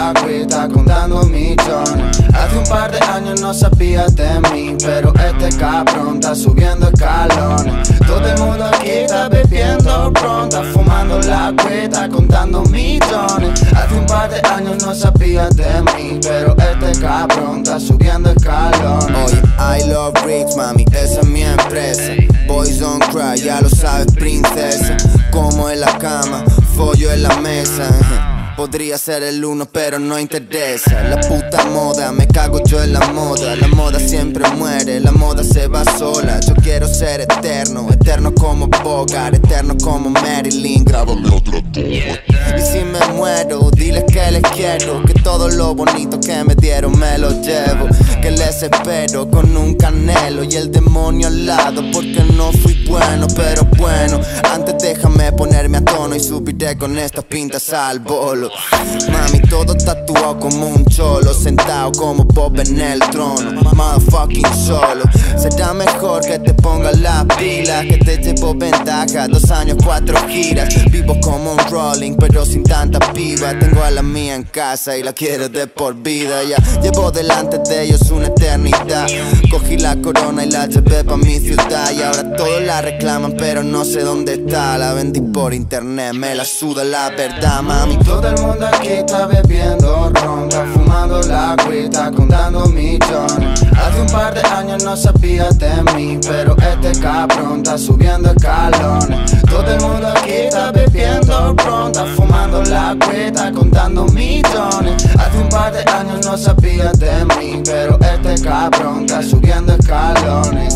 la cuita contando millones. Hace un par de años no sabías de mí, pero este cabrón está subiendo escalones. Todo el mundo aquí está bebiendo pronta, fumando la cuita contando millones. Hace un par de años no sabías de mí, pero este cabrón está subiendo escalones. Oye, I love rich, mami, esa es mi empresa. Boys don't cry, ya lo sabes, princesa. Como en la cama, follo en la mesa. Podría ser el uno, pero no interesa. La puta moda, me cago yo en la moda. La moda siempre muere, la moda se va sola. Yo quiero ser eterno, eterno como Bogart, eterno como Marilyn. Grábame otro toque. Y si me muero, diles que les quiero, que todo lo bonito que me dieron me lo llevo, que les espero con un canelo y el demonio al lado, porque no fui bueno, pero bueno. Antes déjame ponerme a tono y subiré con estas pintas al bolo. Mami, todo tatuado como un cholo, sentado como Bob en el trono, motherfucking solo. Será mejor que te pongas la pila, que te llevo ventaja, 2 años, 4 giras. Vivo como un rolling, pero sin tanta piba. Tengo a la mía en casa y la quiero de por vida. Ya llevo delante de ellos una eternidad. Cogí la corona y la llevé pa' mi ciudad, y ahora todos la reclaman, pero no sé dónde está. La vendí por internet, me la suda la verdad, mami. Todo el mundo aquí está bebiendo ronda, fumando la cuita contando millones. Hace un par de años no sabías de mí, pero este cabrón está subiendo escalones. Todo el mundo aquí está bebiendo ronda, fumando la cuita contando millones. Hace un par de años no sabías de mí, pero este cabrón está subiendo escalones.